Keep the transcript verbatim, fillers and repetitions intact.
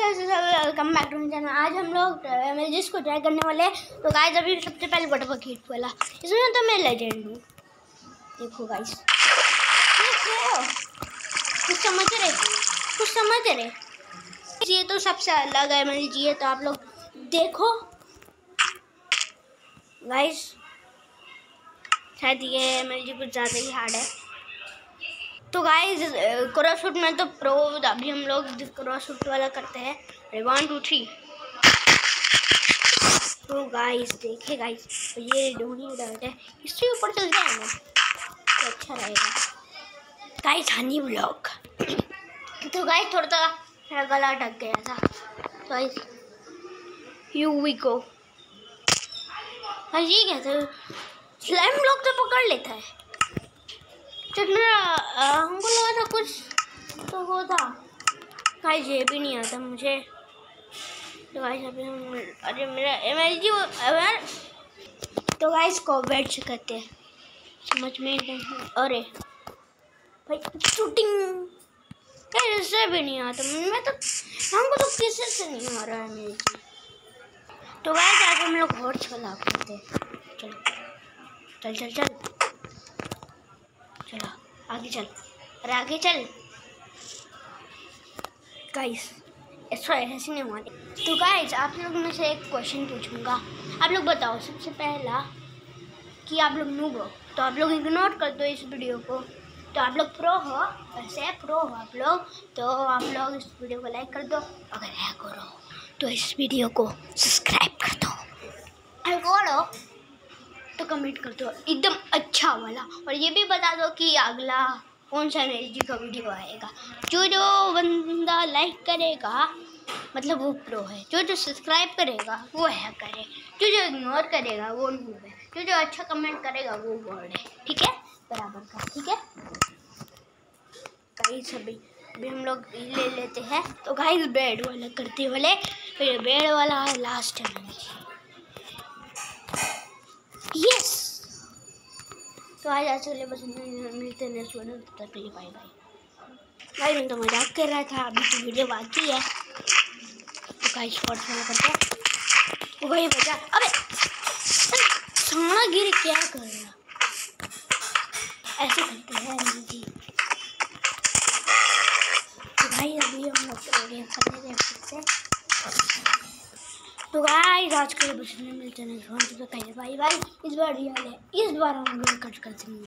Welcome back to my channel. आज हम लोग एमएलजीस को ट्राई करने वाले हैं। तो गाइस अभी सबसे पहले बटन हिट वाला, इसमें तो मैं लेजेंड हूँ। देखो गाइस, कुछ समझ रहे कुछ समझ रहे ये तो सबसे अलग एमएलजी है। तो आप लोग देखो गाइस, शायद ये एमएलजी कुछ ज़्यादा ही हार्ड है। तो गाइस क्रॉसफुट में तो प्रो, अभी हम लोग क्रॉसफुट वाला करते हैं। One two three. तो गाइस देखिए गाइस, तो ये डोनी डालते हैं, इससे ऊपर चल जाए ना तो अच्छा रहेगा गाइस। Honey block. तो गाइस थोड़ा सा मेरा गला ढक गया था। तो guys you we go. Guys ये कैसे स्लाइम ब्लॉक तो पकड़ लेता है। हमको लगा था कुछ तो वो था गाइस, ये भी नहीं आता मुझे। तो गाइस अभी हम, अरे मेरा एमएलजी अगर, तो गाइस को बैठ से करते हैं, समझ में नहीं। अरे भाई शूटिंग इससे भी नहीं आता मैं तो, हमको तो किसी से नहीं आ रहा है एमएलजी। तो गाइस आज हम लोग हॉर्स वाला करते हैं। चलो चल चल चल चलो आगे चल, अरे आगे चल गाइस। ऐसा ऐसे नहीं हुआ। तो गाइस आप लोग में से एक क्वेश्चन पूछूंगा, आप लोग बताओ सबसे पहला कि आप लोग नूब हो तो आप लोग इग्नोर कर दो इस वीडियो को। तो आप लोग प्रो हो, वैसे प्रो हो आप लोग, तो आप लोग इस वीडियो को लाइक कर दो। अगर है करो तो इस वीडियो को सब्सक्राइब कर दो। अगर करो तो कमेंट कर दो एकदम अच्छा वाला, और ये भी बता दो कि अगला कौन सा एमएलजी का वीडियो आएगा। जो जो बंदा लाइक करेगा मतलब वो प्रो है, जो जो सब्सक्राइब करेगा वो है करे, जो जो इग्नोर करेगा वो नूब है, जो जो अच्छा कमेंट करेगा वो वर्ड है। ठीक है, बराबर का। ठीक है गाइस, अभी अभी हम लोग ले लेते हैं। तो गाइस बेड वाला करते वाले, फिर बेड वाला लास्ट एमएलजी। यस, तो आज आज चले बस मिलते हैं नेक्स्ट वीडियो, तब तक के लिए बाय बाय। भाई मैं तो मजाक कर रहा था, अभी तो वीडियो बाकी है। तो गाइस फॉर्स वाला करते हैं। ओ भाई बजा, अबे सामना गिर क्या कर रहा, ऐसे करते हैं जी। तो भाई अभी हम लोग वीडियो कर रहे हैं। तो गाइस आज के लिए बस मिलते हैं नेक्स्ट वीडियो, तो बाय बाय। इस बार रियल है, इस बार हम वीडियो कट करते हैं।